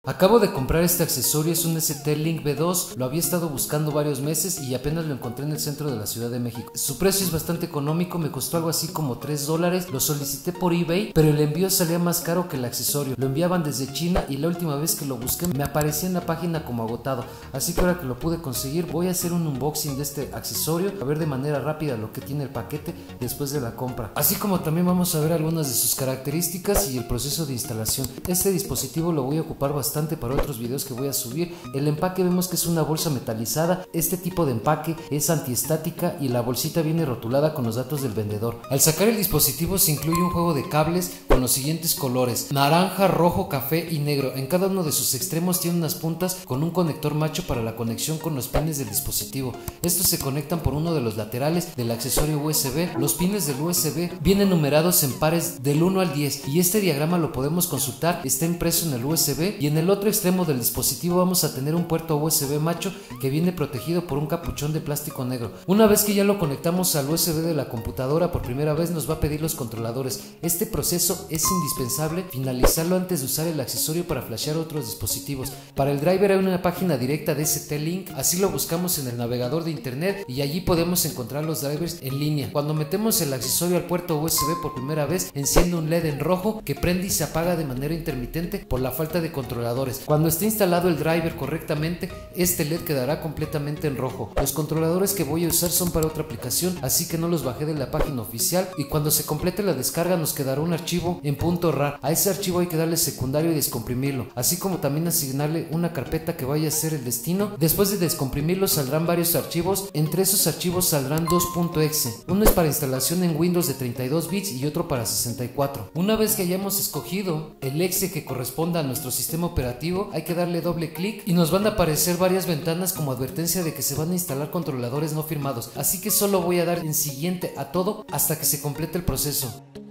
Acabo de comprar este accesorio, es un ST-Link V2, lo había estado buscando varios meses y apenas lo encontré en el centro de la Ciudad de México. Su precio es bastante económico, me costó algo así como $3, lo solicité por eBay, pero el envío salía más caro que el accesorio. Lo enviaban desde China y la última vez que lo busqué me aparecía en la página como agotado, así que ahora que lo pude conseguir voy a hacer un unboxing de este accesorio, a ver de manera rápida lo que tiene el paquete después de la compra, así como también vamos a ver algunas de sus características y el proceso de instalación. Este dispositivo lo voy a ocupar bastante para otros videos que voy a subir. El empaque vemos que es una bolsa metalizada. Este tipo de empaque es antiestática y la bolsita viene rotulada con los datos del vendedor. Al sacar el dispositivo se incluye un juego de cables con los siguientes colores: naranja, rojo, café y negro. En cada uno de sus extremos tiene unas puntas con un conector macho para la conexión con los pines del dispositivo. Estos se conectan por uno de los laterales del accesorio USB. Los pines del USB vienen numerados en pares del 1 al 10 y este diagrama lo podemos consultar, está impreso en el USB, y en el otro extremo del dispositivo vamos a tener un puerto USB macho que viene protegido por un capuchón de plástico negro. Una vez que ya lo conectamos al USB de la computadora por primera vez nos va a pedir los controladores. Este proceso es indispensable finalizarlo antes de usar el accesorio para flashear otros dispositivos. Para el driver hay una página directa de ST-Link, así lo buscamos en el navegador de internet y allí podemos encontrar los drivers en línea. Cuando metemos el accesorio al puerto USB por primera vez enciende un LED en rojo que prende y se apaga de manera intermitente por la falta de controladores. Cuando esté instalado el driver correctamente, este LED quedará completamente en rojo. Los controladores que voy a usar son para otra aplicación, así que no los bajé de la página oficial, y cuando se complete la descarga nos quedará un archivo en .rar. A ese archivo hay que darle secundario y descomprimirlo, así como también asignarle una carpeta que vaya a ser el destino. Después de descomprimirlo saldrán varios archivos, entre esos archivos saldrán dos .exe. Uno es para instalación en Windows de 32 bits y otro para 64. Una vez que hayamos escogido el exe que corresponda a nuestro sistema operativo, hay que darle doble clic y nos van a aparecer varias ventanas como advertencia de que se van a instalar controladores no firmados, así que solo voy a dar en siguiente a todo hasta que se complete el proceso.